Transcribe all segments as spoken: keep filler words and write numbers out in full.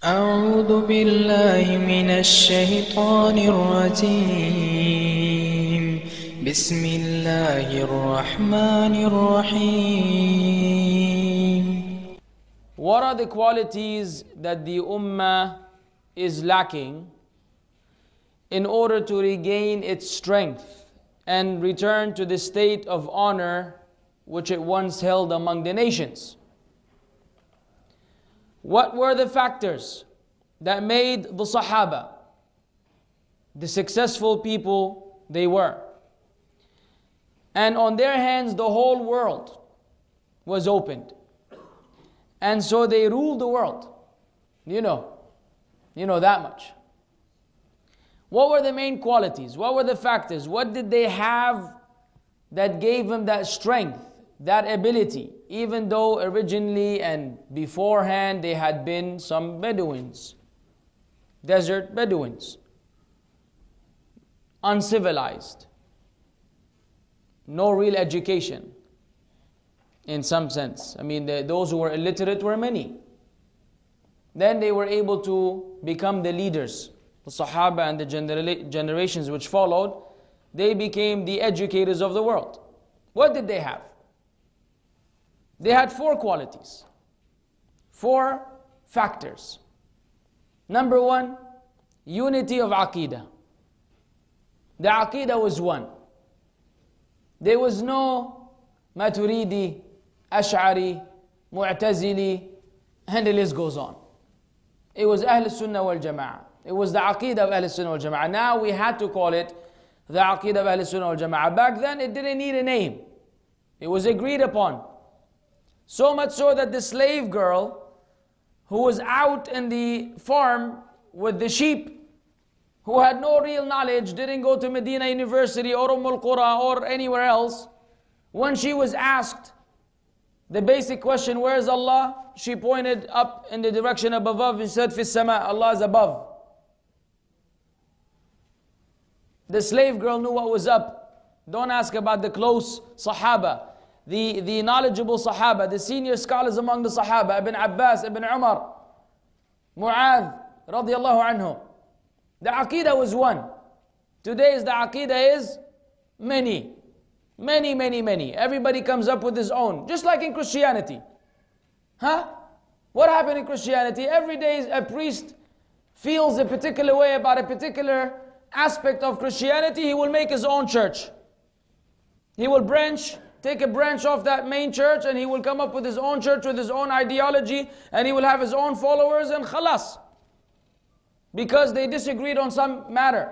أعوذ بالله من الشيطان الرجيم بسم الله الرحمن الرحيم. What are the qualities that the ummah is lacking in order to regain its strength and return to the state of honor which it once held among the nations? What were the factors that made the Sahaba the successful people they were? And on their hands the whole world was opened. And so they ruled the world. You know, you know that much. What were the main qualities? What were the factors? What did they have that gave them that strength, that ability, even though originally and beforehand they had been some Bedouins, desert Bedouins, uncivilized, no real education in some sense. I mean, the, those who were illiterate were many. Then they were able to become the leaders. The Sahaba and the genera- generations which followed, they became the educators of the world. What did they have? They had four qualities, four factors. Number one, unity of Aqidah. The Aqidah was one. There was no Maturidi, Ash'ari, Mu'tazili, and the list goes on. It was Ahl Sunnah wal Jama'ah. It was the Aqidah of Ahl Sunnah wal Jama'ah. Now we had to call it the Aqidah of Ahl Sunnah wal Jama'ah. Back then it didn't need a name. It was agreed upon. So much so that the slave girl who was out in the farm with the sheep, who had no real knowledge, didn't go to Medina University or Umm al-Qura or anywhere else, when she was asked the basic question, where is Allah? She pointed up in the direction of above and said, Fis sama, Allah is above. The slave girl knew what was up. Don't ask about the close Sahaba, the, the knowledgeable Sahaba, the senior scholars among the Sahaba, Ibn Abbas, Ibn Umar, Mu'adh, radiallahu anhu. The Aqidah was one. Today's the Aqidah is many. Many, many, many. Everybody comes up with his own. Just like in Christianity. Huh? What happened in Christianity? Every day a priest feels a particular way about a particular aspect of Christianity. He will make his own church. He will branch, take a branch off that main church, and he will come up with his own church with his own ideology, and he will have his own followers, and khalas. Because they disagreed on some matter.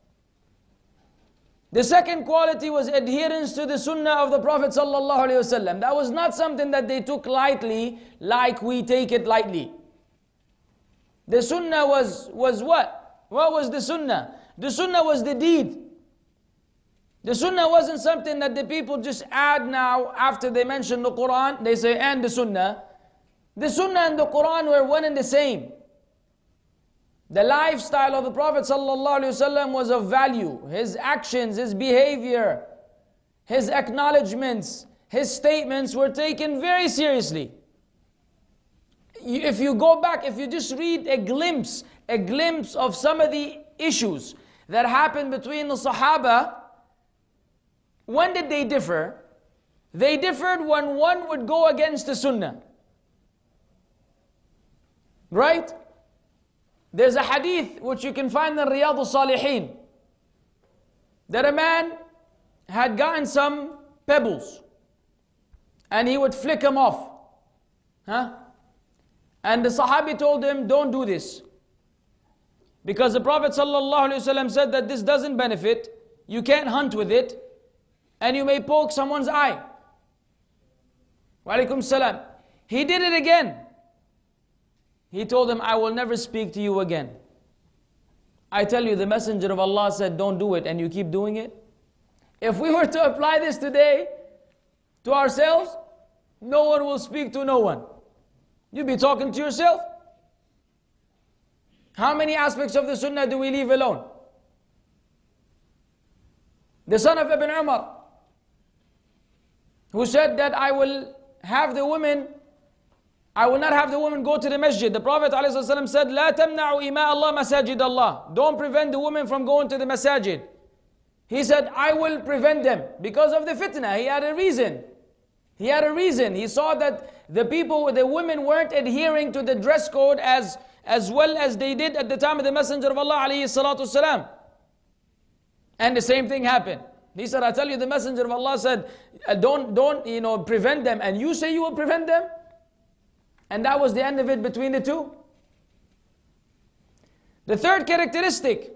The second quality was adherence to the sunnah of the Prophet ﷺ. That was not something that they took lightly, like we take it lightly. The sunnah was, was what? What was the sunnah? The sunnah was the deed. The sunnah wasn't something that the people just add now after they mention the Quran. They say, and the sunnah. The sunnah and the Quran were one and the same. The lifestyle of the Prophet ﷺ was of value. His actions, his behavior, his acknowledgements, his statements were taken very seriously. If you go back, if you just read a glimpse, a glimpse of some of the issues that happened between the Sahaba, when did they differ? They differed when one would go against the Sunnah. Right? There's a hadith which you can find in Riyadh al-Salihin, that a man had gotten some pebbles and he would flick them off. Huh? And the Sahabi told him, don't do this. Because the Prophet ﷺ said that this doesn't benefit, you can't hunt with it, and you may poke someone's eye. Wa alaikum salam. He did it again. He told him, I will never speak to you again. I tell you, the Messenger of Allah said, don't do it, and you keep doing it. If we were to apply this today to ourselves, no one will speak to no one. You'll be talking to yourself. How many aspects of the Sunnah do we leave alone? The son of Ibn Umar, who said that I will have the women I will not have the woman go to the masjid. The Prophet ﷺ said, لا تمنعوا إماء الله مساجد الله. Don't prevent the woman from going to the masajid. He said, I will prevent them because of the fitna. He had a reason. He had a reason. He saw that the people, the women weren't adhering to the dress code as, as well as they did at the time of the Messenger of Allah alayhi salatu wasalam. And the same thing happened. He said, I tell you, the Messenger of Allah said, don't, don't, you know, prevent them. And you say you will prevent them? And that was the end of it between the two. The third characteristic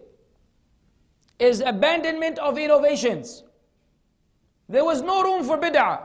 is abandonment of innovations. There was no room for bid'ah.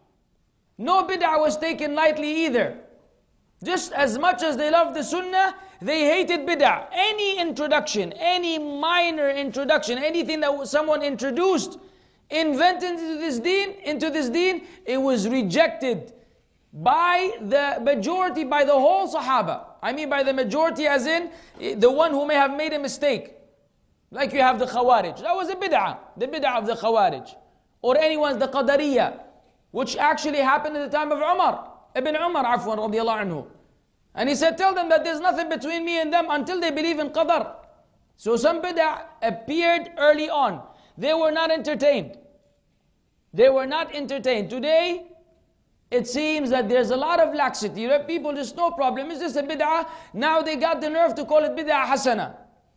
No bid'ah was taken lightly either. Just as much as they loved the sunnah, they hated bid'ah. Any introduction, any minor introduction, anything that someone introduced, invented into this deen, into this deen, it was rejected by the majority, by the whole Sahaba. I mean by the majority as in the one who may have made a mistake. Like you have the Khawarij. That was a bid'ah. The bid'ah of the Khawarij. Or anyone's the Qadariyah, which actually happened at the time of Umar. Ibn Umar, afwan, radiallahu anhu. And he said, tell them that there's nothing between me and them until they believe in Qadar. So some bid'ah appeared early on. They were not entertained. They were not entertained. Today, it seems that there's a lot of laxity. People just, no problem, it's just a bid'ah. Now they got the nerve to call it bid'ah hasana.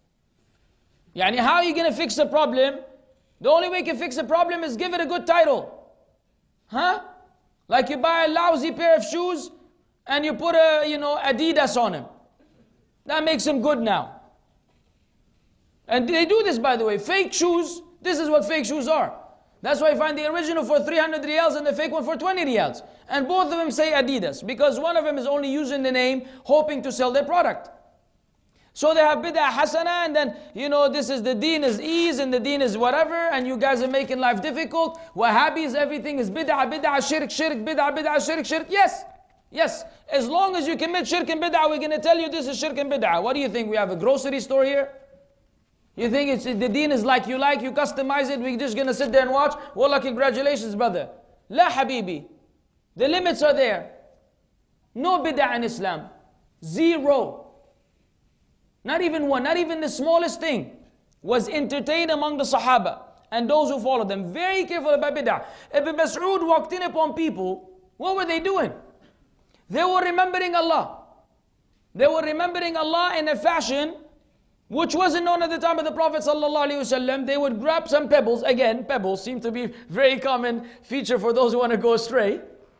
Yani, how are you going to fix the problem? The only way you can fix the problem is give it a good title. Huh? Like you buy a lousy pair of shoes and you put a, you know, Adidas on them. That makes them good now. And they do this, by the way. Fake shoes, this is what fake shoes are. That's why you find the original for three hundred riyals and the fake one for twenty riyals. And both of them say Adidas, because one of them is only using the name, hoping to sell their product. So they have bid'ah hasana, and then, you know, this is the deen is ease, and the deen is whatever, and you guys are making life difficult. Wahhabis, everything is bid'ah, bid'ah, shirk, shirk, bid'ah, bid'ah, shirk, shirk. Yes, yes. As long as you commit shirk and bid'ah, we're going to tell you this is shirk and bid'ah. What do you think? We have a grocery store here? You think it's, the deen is like you like, you customize it, we're just going to sit there and watch? Wallah, congratulations, brother. La habibi. The limits are there. No bid'ah in Islam. Zero. Not even one, not even the smallest thing was entertained among the Sahaba and those who followed them. Very careful about bid'ah. Ibn Mas'ud walked in upon people. What were they doing? They were remembering Allah. They were remembering Allah in a fashion which wasn't known at the time of the Prophet ﷺ. They would grab some pebbles. Again, pebbles seem to be a very common feature for those who want to go astray.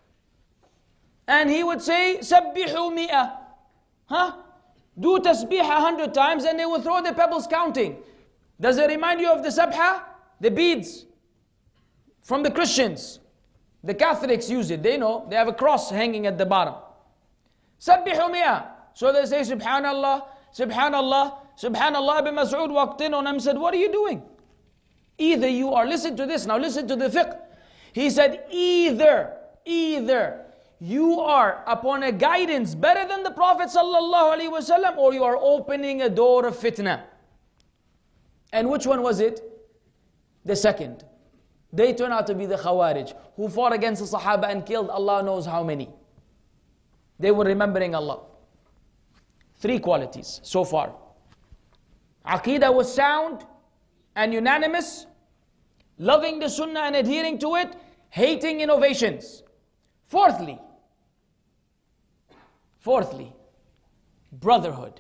And he would say, Sabbihu mi'ah. Huh? Do tasbih a hundred times and they will throw the pebbles counting. Does it remind you of the sabha? The beads from the Christians. The Catholics use it. They know. They have a cross hanging at the bottom. Sabbihu mi'ah. So they say, Subhanallah, Subhanallah, Subhanallah. Ibn Mas'ud walked in on him and said, what are you doing? Either you are, listen to this, now listen to the fiqh. He said, either, either you are upon a guidance better than the Prophet sallallahu alaihi wasallam, or you are opening a door of fitna. And which one was it? The second. They turned out to be the Khawarij, who fought against the Sahaba and killed Allah knows how many. They were remembering Allah. Three qualities so far. Aqeedah was sound and unanimous, loving the Sunnah and adhering to it, hating innovations. Fourthly, fourthly, brotherhood.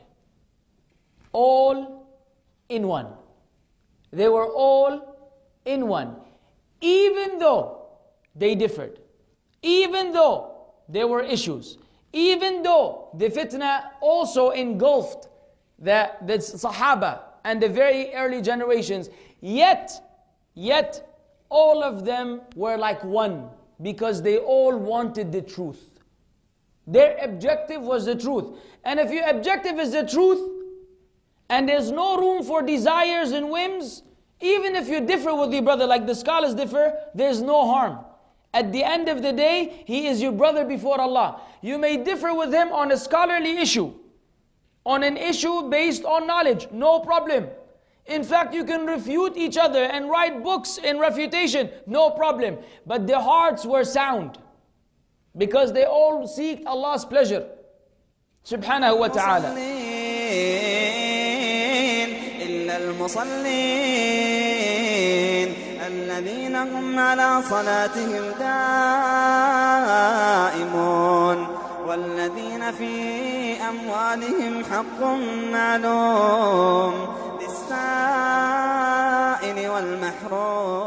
All in one. They were all in one. Even though they differed, even though there were issues, even though the fitna also engulfed the, the Sahaba and the very early generations, yet, yet all of them were like one, because they all wanted the truth. Their objective was the truth. And if your objective is the truth, and there's no room for desires and whims, even if you differ with your brother, like the scholars differ, there's no harm. At the end of the day, he is your brother before Allah. You may differ with him on a scholarly issue, on an issue based on knowledge, no problem. In fact, you can refute each other and write books in refutation, no problem. But their hearts were sound. because they all seek Allah's pleasure subhanahu wa ta'ala. إلا المصلين الذين هم على صلاتهم دائمون والذين في أموالهم حق معلوم للسائل والمحروم